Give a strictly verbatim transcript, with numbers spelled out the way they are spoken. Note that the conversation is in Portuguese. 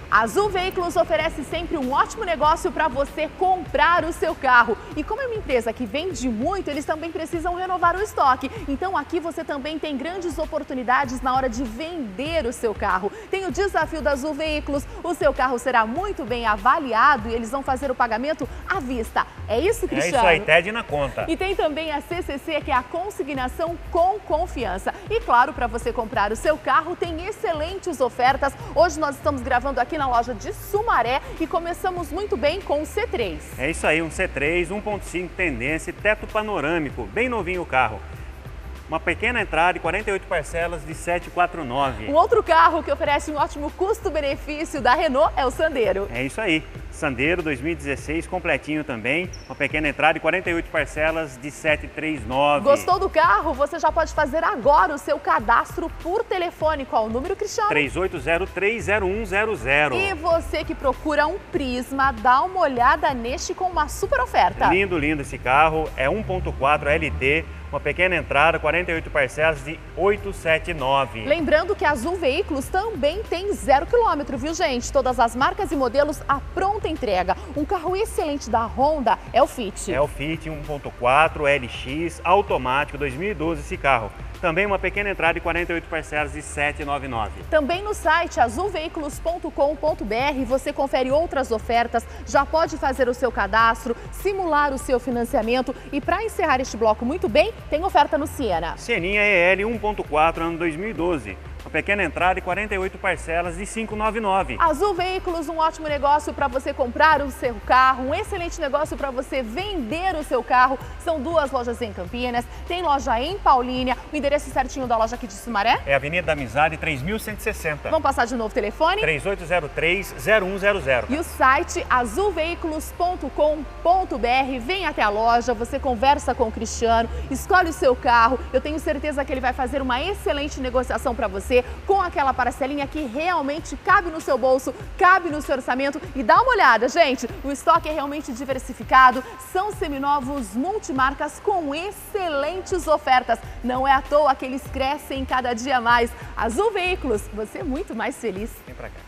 A Azul Veículos oferece sempre um ótimo negócio para você comprar o seu carro. E como é uma empresa que vende muito, eles também precisam renovar o estoque. Então aqui você também tem grandes oportunidades na hora de vender o seu carro. Tem o desafio da Azul Veículos, o seu carro será muito bem avaliado e eles vão fazer o pagamento à vista. É isso, Cristiano? É isso aí, T E D na conta. E tem também a C C C, que é a consignação com confiança. E claro, para você comprar o seu carro, tem excelentes ofertas. Hoje nós estamos gravando aqui na loja de Sumaré e começamos muito bem com o C três. É isso aí, um C três, um ponto cinco tendência, teto panorâmico, bem novinho o carro. Uma pequena entrada e quarenta e oito parcelas de setecentos e quarenta e nove. Um outro carro que oferece um ótimo custo-benefício da Renault é o Sandero. É isso aí, Sandero dois mil e dezesseis, completinho também, uma pequena entrada e quarenta e oito parcelas de setecentos e trinta e nove. Gostou do carro? Você já pode fazer agora o seu cadastro por telefone. Qual o número, Cristiano? três oito zero três zero um zero zero. E você que procura um Prisma, dá uma olhada neste com uma super oferta. Lindo, lindo esse carro, é um ponto quatro L T, uma pequena entrada, quarenta e oito parcelas de oitocentos e setenta e nove. Lembrando que a Azul Veículos também tem zero quilômetro, viu, gente? Todas as marcas e modelos à pronta entrega. Um carro excelente da Honda é o Fit. É o Fit um ponto quatro L X, automático, dois mil e doze esse carro. Também uma pequena entrada e quarenta e oito parcelas de setecentos e noventa e nove. Também no site azul veículos ponto com ponto br você confere outras ofertas, já pode fazer o seu cadastro, simular o seu financiamento e para encerrar este bloco muito bem, tem oferta no Siena. Sieninha E L um ponto quatro ano dois mil e doze. Uma pequena entrada e quarenta e oito parcelas de quinhentos e noventa e nove. Azul Veículos, um ótimo negócio para você comprar o seu carro, um excelente negócio para você vender o seu carro. São duas lojas em Campinas, tem loja em Paulínia. O endereço certinho da loja aqui de Sumaré? É Avenida da Amizade três mil cento e sessenta. Vamos passar de novo o telefone? três oito zero três zero um zero zero. E o site azul veículos ponto com ponto br. Vem até a loja, você conversa com o Cristiano, escolhe o seu carro. Eu tenho certeza que ele vai fazer uma excelente negociação para você, com aquela parcelinha que realmente cabe no seu bolso, cabe no seu orçamento. E dá uma olhada, gente, o estoque é realmente diversificado, são seminovos multimarcas com excelentes ofertas. Não é à toa que eles crescem cada dia mais. Azul Veículos, você é muito mais feliz. Vem pra cá.